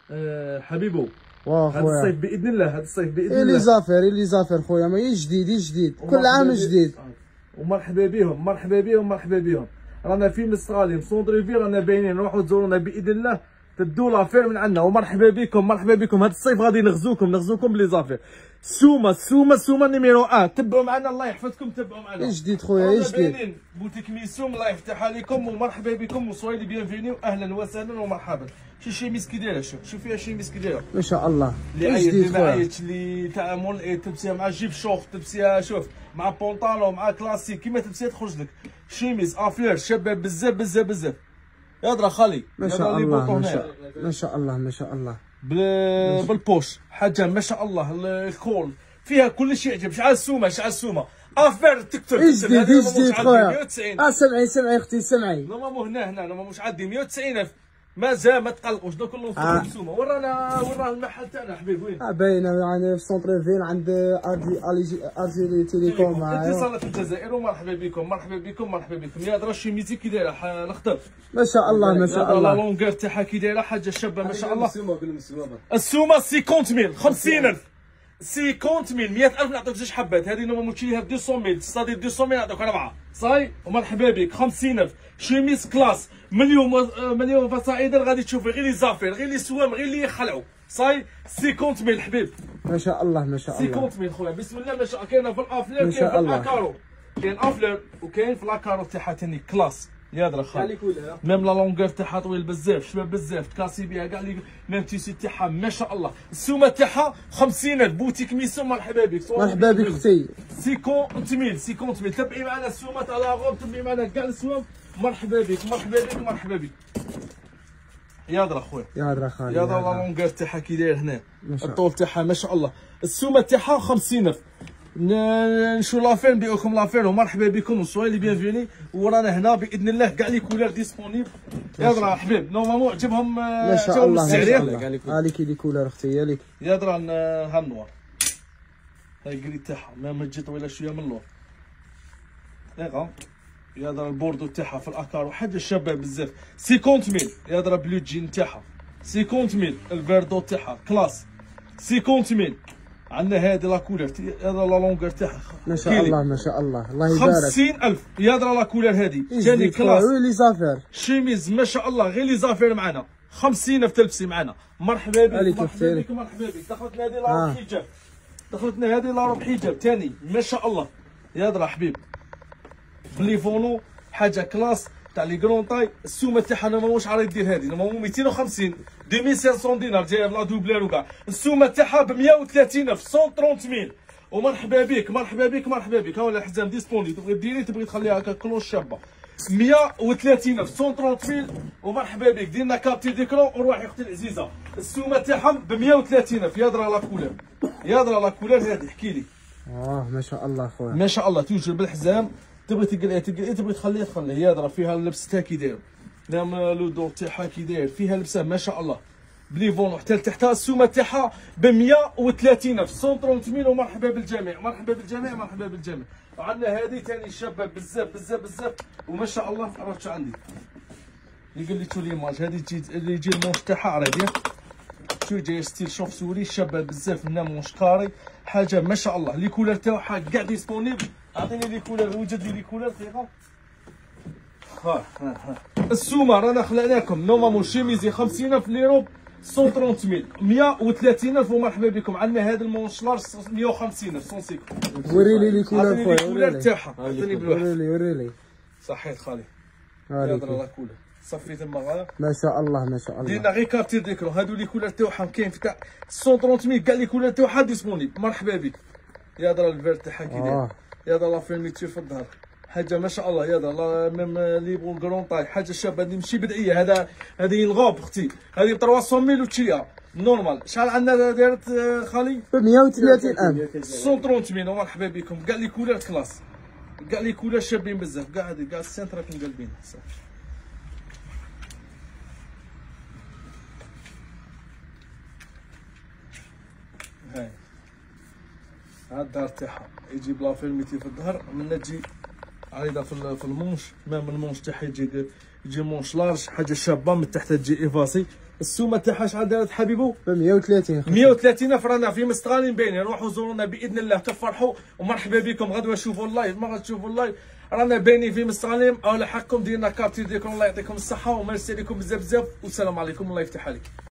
حبيبو واه هذا الصيف باذن الله، هذا الصيف باذن الله. اللي زافر خويا، ما جديد كل عام جديد. ومرحبا بهم مرحبا بهم. رانا في مستغالي سونتريفي، رانا باينين، روحوا تزورونا باذن الله تدوا لافير من عندنا. ومرحبا بكم هذا الصيف غادي نغزوكم بلي زافير. السومه نيميرو 1، تبعوا معنا الله يحفظكم، تبعوا معنا. جديد خويا جديد. بوتيك ميسوم الله يفتح عليكم ومرحبا بكم وصويلي بيانفينيو، اهلا وسهلا ومرحبا. شي ميس كي دايره، شوف فيها شي ميس كي دايره ما شاء الله. اللي عيط ما عيطش، اللي تاع مول تلبسيها مع جيب شوخ، تلبسيها شوف مع بونطالون مع كلاسيك كيما تلبسيها تخرج لك. شيميز افلير شباب بزاف. يا خالي ما شاء الله ما شاء الله بالبوش حاجه ما شاء الله. الكول فيها كل شيء يعجب. شحال السومه افير تكتب جديد خويا. سمعي اختي سمعي. نورمالمون هنا مش عادي 190,000. مازال ما تقلقوش، دوك كلهم في السومه. ورانا المحل تاعنا حبيبي وين؟ باينه يعني في سونترفيل عند ارجي تيليكوم. اتصالات الجزائر. ومرحبا بكم. يا درا شيميزي كي دايره نخدم. ما شاء الله لا لونغير تاعها كي دايره حاجه شابه ما شاء الله. السومه 50,000 50,000 50,000 100,000 نعطيك 2 حبات. هذه نورمالمون تشريها ب 200,000 تصادي 200,000 نعطيك 4 صاي. ومرحبا بك 50,000 شيميز كلاس مليون فصائدر. غادي تشوفي غير لي زافير، غير لي سوام، غير لي يخلعوا صاي. 50,000 حبيب. ما شاء الله 50,000 خويا بسم الله ما شاء الله. كاينه في الافلير، كاين في الاكارو، كاين افلير وكاين في الاكارو تاعها ثاني كلاس. يا درا خالي ميم لا لونغور تاعها طويل بزاف، شباب بزاف، تكاسي بها كاع لي ميم تيسي تاعها ما شاء الله. السومه تاعها 50,000 بوتيك ميسون. مرحبا بك اختي. 50,000 تبعي معنا السومه تاع لا غوب، تبعي معنا كاع السوام. مرحبا بك. يا درا خويا خالي. يا درا لا لونغور تاعها كي داير هنا، الطول تاعها ما شاء الله. السومه تاعها 50,000. نشو لافير نبيعو لكم لافير. ومرحبا بكم وصويلي بيانفيني. ورانا هنا باذن الله كاع لي كولور ديسپونيبل. يا درا حبيب نورمالمون عجبهم ما شاء الله هاليك لي كولور اختي يالك. يا درا ها النوار هاي الكري تاعها ما تجي طويله شويه من اللور. يا درا البوردو تاعها في الاكارو حاجه شابه بزاف. 50,000 يا درا بلو جين تاعها 50,000. الفيردو تاعها كلاس 50,000. عندنا هذه لا كولور، هذا لا لونغور تاعها ما شاء الله الله يبارك. 50,000 يا درا لا كولور هذه ثاني كلاس. لي زافير شيميز ما شاء الله غير لي زافير معنا. 50,000 تلبسي معنا. مرحبا بك. دخلتنا هذه لا روب حجاب، دخلتنا هذه لا روب حجاب ثاني ما شاء الله. يا درا حبيب بلي فونو حاجه كلاس تاع لي كرون طاي. السومه تاعها نورمالمون واش عارف دير هذه نورمالمون 250 2500 دينار جايه بلا دوبلير وكاع. السومه تاعها ب 130,000 130,000. ومرحبا بك ها ولا الحزام ديسبوني، تبغي ديري تبغي تخليها هكا كلوش شابه 130,000 130,000. ومرحبا بك ديرنا كابتي ديكرون وروحي اختي العزيزه. السومه تاعهم ب 130,000. يا درا لا كولور هذه احكي لي. ما شاء الله خويا ما شاء الله توجد بالحزام. تبغي تقليه تبغي تخليه يا درا. فيها اللبس تاعها كي داير، نعم لو دور تاعها كي داير، فيها لبسه ما شاء الله بلي فون حتى لتحتها. السومه تاعها ب 130,000 130,000. ومرحبا بالجميع. وعندنا هذه ثاني شابه بزاف وما شاء الله. عرفت عندي اللي قلتو ليماج هذه اللي يجي المونش تاعها عريض شو جاي ستيل شوف سوري شابه بزاف. هنا مونش كاري حاجه ما شاء الله. لي كولور تاعها كاع ديسپونيبل. اعطيني لي كولور، وجد لي كولور دقيقه. السومه رانا خلعناكم نورمالمون شيميزي 50,000 ليروب 130,000 130,000. ومرحبا بكم. عندنا هذا المونش لارج 150,000 150. وريلي لي كولور خويا. الكولور تاعها عطيني بلوح. وريلي صحيت خالي. يا درا لا كولور صفي تما غاية ما شاء الله ديرنا غير كارتي ديكرون. هادو لي كولور تاعهم كاين في تاع 130,000 كاع لي كولور تاعها ديسپونيبل. مرحبا بك. يا درا الفير تاعها كي داير. يا درا لا فيرميتير في الظهر حاجه ما شاء الله. يا درا ميم لي بون كرون طاي حاجه شابه ماشي بدعيه. هذه الغوب اختي هذه ب 300,000 وتشريها نورمال. شحال عندنا دارت خالي؟ ب 130,000 130,000. ومرحبا بكم. كاع لي كولور كلاس، كاع لي كولور شابين بزاف. كاع هذه كاع السنتر راكم قلبين. هاي هاد الدار تاعها يجي بلا فيرميتي في الظهر، منا تجي عريضه في المونش. مام المونش تاعها يجي مونش لارج حاجه شابه. من تحت تجي ايفاسي السومه تاعها شحال دارت حبيبو؟ ب 130. 130 الف. رانا في مستغانين باينين. روحوا زورونا باذن الله تفرحوا، ومرحبا بكم غدوه تشوفوا اللايف. ما غتشوفوا اللايف رانا باينين في مستغانين. على حقكم ديرنا كارتي ديالكم. الله يعطيكم الصحه وميرسي لكم بزاف بزاف، والسلام عليكم. الله يفتح عليك.